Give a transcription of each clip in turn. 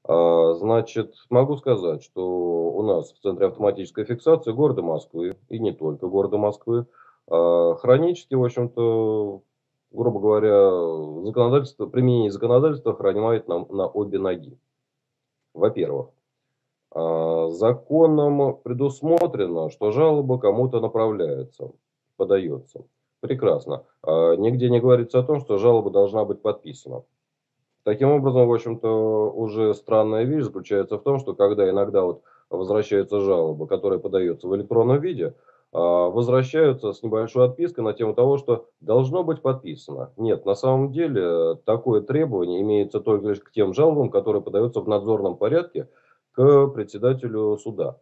Значит, могу сказать, что у нас в Центре автоматической фиксации города Москвы, и не только города Москвы, хронически, в общем-то, грубо говоря, законодательство, применение законодательства хромает на обе ноги. Во-первых, законом предусмотрено, что жалоба кому-то направляется, подается. Прекрасно. Нигде не говорится о том, что жалоба должна быть подписана. Таким образом, в общем-то, уже странная вещь заключается в том, что когда иногда вот возвращается жалоба, которая подается в электронном виде, возвращаются с небольшой отпиской на тему того, что должно быть подписано. Нет, на самом деле такое требование имеется только лишь к тем жалобам, которые подаются в надзорном порядке к председателю суда.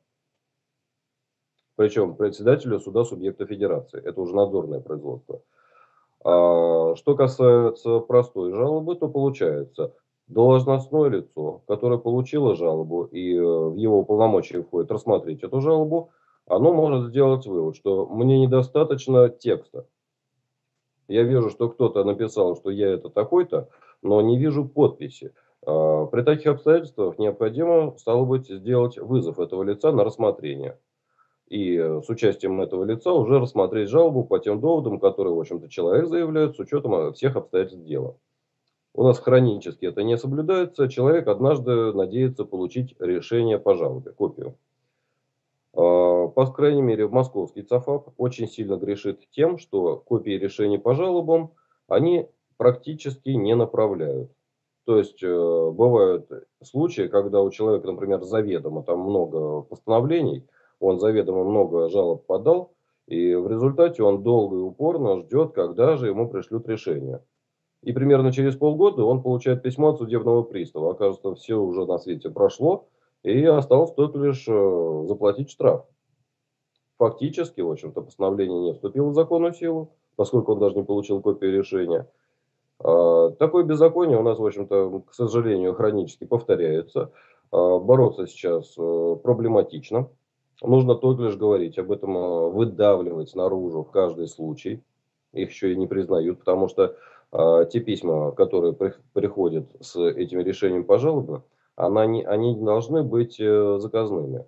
Причем председателю суда субъекта федерации. Это уже надзорное производство. Что касается простой жалобы, то получается, должностное лицо, которое получило жалобу и в его полномочия входит рассмотреть эту жалобу, оно может сделать вывод, что мне недостаточно текста. Я вижу, что кто-то написал, что я это такой-то, но не вижу подписи. При таких обстоятельствах необходимо, стало быть, сделать вызов этого лица на рассмотрение. И с участием этого лица уже рассмотреть жалобу по тем доводам, которые, в общем-то, человек заявляет с учетом всех обстоятельств дела. У нас хронически это не соблюдается. Человек однажды надеется получить решение по жалобе, копию. По крайней мере, московский ЦАФАП очень сильно грешит тем, что копии решений по жалобам они практически не направляют. То есть бывают случаи, когда у человека, например, заведомо там много постановлений, он заведомо много жалоб подал, и в результате он долго и упорно ждет, когда же ему пришлют решение. И примерно через полгода он получает письмо от судебного пристава. Оказывается, все уже на свете прошло, и осталось только лишь заплатить штраф. Фактически, в общем-то, постановление не вступило в законную силу, поскольку он даже не получил копию решения. Такое беззаконие у нас, в общем-то, к сожалению, хронически повторяется. Бороться сейчас проблематично. Нужно только лишь говорить об этом, выдавливать наружу в каждый случай. Их еще и не признают, потому что те письма, которые приходят с этими решениями по жалобам, они не должны быть заказными.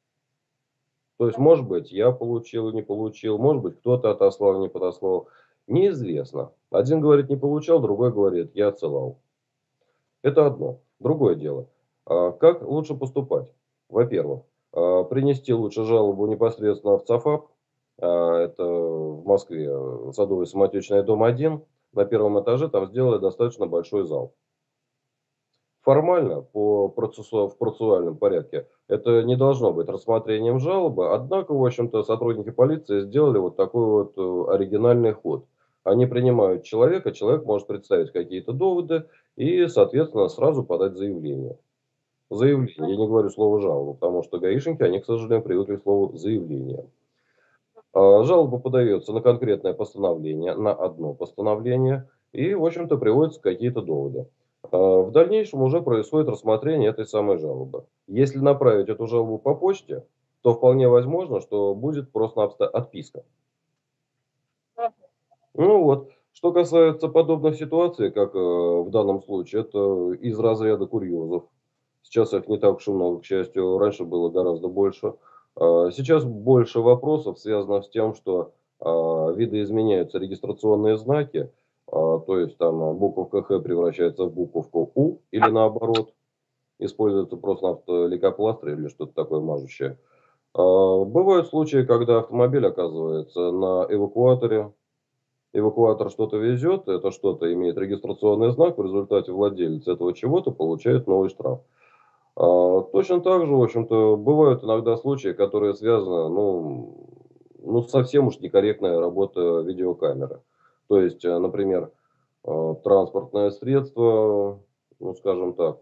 То есть, может быть, я получил, не получил, может быть, кто-то отослал, не подослал. Неизвестно. Один говорит, не получал, другой говорит, я отсылал. Это одно. Другое дело. Как лучше поступать? Во-первых, принести лучше жалобу непосредственно в ЦАФАП. Это в Москве Садовый самотечный дом 1. На первом этаже там сделали достаточно большой зал. Формально, в процессуальном порядке, это не должно быть рассмотрением жалобы, однако, в общем-то, сотрудники полиции сделали вот такой вот оригинальный ход. Они принимают человека, человек может представить какие-то доводы и, соответственно, сразу подать заявление. Заявление, я не говорю слово жалоба, потому что гаишники, они, к сожалению, привыкли к слову заявление. Жалоба подается на конкретное постановление, на одно постановление, и, в общем-то, приводятся какие-то доводы. В дальнейшем уже происходит рассмотрение этой самой жалобы. Если направить эту жалобу по почте, то вполне возможно, что будет просто отписка. Ну вот, что касается подобных ситуаций, как в данном случае, это из разряда курьезов. Сейчас их не так уж и много, к счастью, раньше было гораздо больше. Сейчас больше вопросов связано с тем, что видоизменяются регистрационные знаки, то есть там буковка Х превращается в буковку У или наоборот, используется просто лейкопластырь или что-то такое мажущее. Бывают случаи, когда автомобиль оказывается на эвакуаторе, эвакуатор что-то везет, это что-то имеет регистрационный знак, в результате владелец этого чего-то получает новый штраф. Точно так же, в общем-то, бывают иногда случаи, которые связаны, ну совсем уж некорректная работа видеокамеры. То есть, например, транспортное средство, ну, скажем так,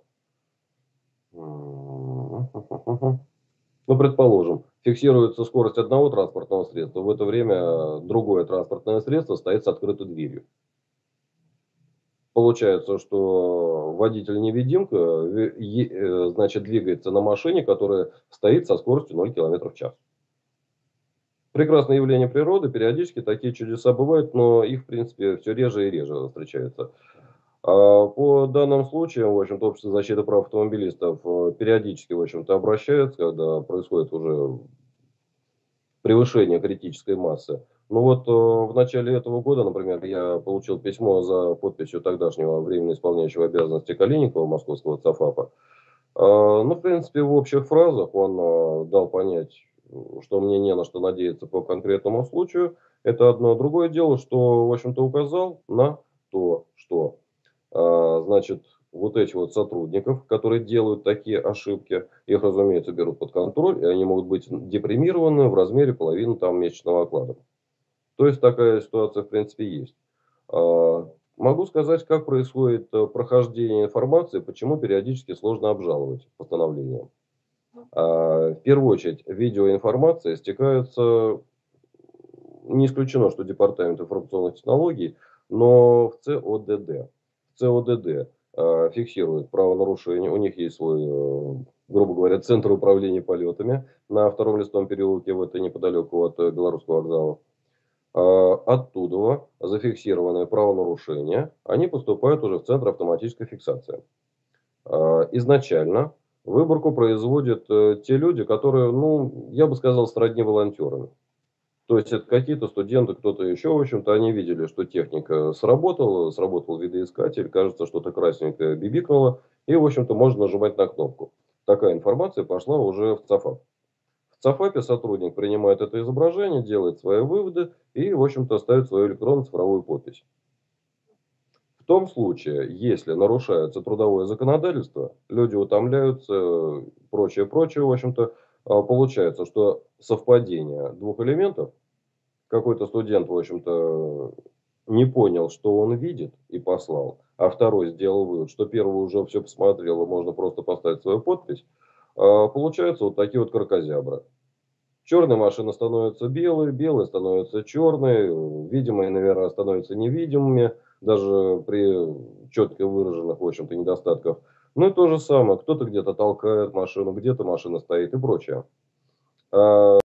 ну, предположим, фиксируется скорость одного транспортного средства, в это время другое транспортное средство стоит с открытой дверью. Получается, что водитель-невидимка, значит, двигается на машине, которая стоит со скоростью 0 км в час. Прекрасное явление природы, периодически такие чудеса бывают, но их, в принципе, все реже и реже встречается. По данным случаям, в общем-то, Общество защиты прав автомобилистов периодически, в общем-то, обращается, когда происходит уже превышение критической массы. Ну вот в начале этого года, например, я получил письмо за подписью тогдашнего временно исполняющего обязанности Калинникова, московского ЦАФАПа. Ну, в принципе, в общих фразах он дал понять, что мне не на что надеяться по конкретному случаю. Это одно. Другое дело, что, в общем-то, указал на то, что значит, вот этих вот сотрудников, которые делают такие ошибки, их, разумеется, берут под контроль, и они могут быть депримированы в размере половины там месячного оклада. То есть такая ситуация, в принципе, есть. Могу сказать, как происходит прохождение информации, почему периодически сложно обжаловать постановление. В первую очередь, видеоинформация стекается, не исключено, что Департамент информационных технологий, но в ЦОДД. В ЦОДД фиксирует правонарушение. У них есть свой, грубо говоря, центр управления полетами на Втором Лесном переулке, в это неподалеку от Белорусского вокзала. Оттуда зафиксированные правонарушения, они поступают уже в Центр автоматической фиксации. Изначально выборку производят те люди, которые, ну, я бы сказал, сродни волонтерами. То есть это какие-то студенты, кто-то еще, в общем-то, они видели, что техника сработала, сработал видоискатель, кажется, что-то красненькое бибикнуло, и, в общем-то, можно нажимать на кнопку. Такая информация пошла уже в ЦАФАП. В ЦАФАПе сотрудник принимает это изображение, делает свои выводы и, в общем-то, ставит свою электронную цифровую подпись. В том случае, если нарушается трудовое законодательство, люди утомляются, прочее, прочее, в общем-то, получается, что совпадение двух элементов, какой-то студент, в общем-то, не понял, что он видит и послал, а второй сделал вывод, что первый уже все посмотрел и можно просто поставить свою подпись, получаются вот такие вот кракозябры. Черная машина становится белой, белая становится черной, видимые номера становятся невидимыми, даже при четко выраженных, в общем-то, недостатках. Ну и то же самое, кто-то где-то толкает машину, где-то машина стоит и прочее.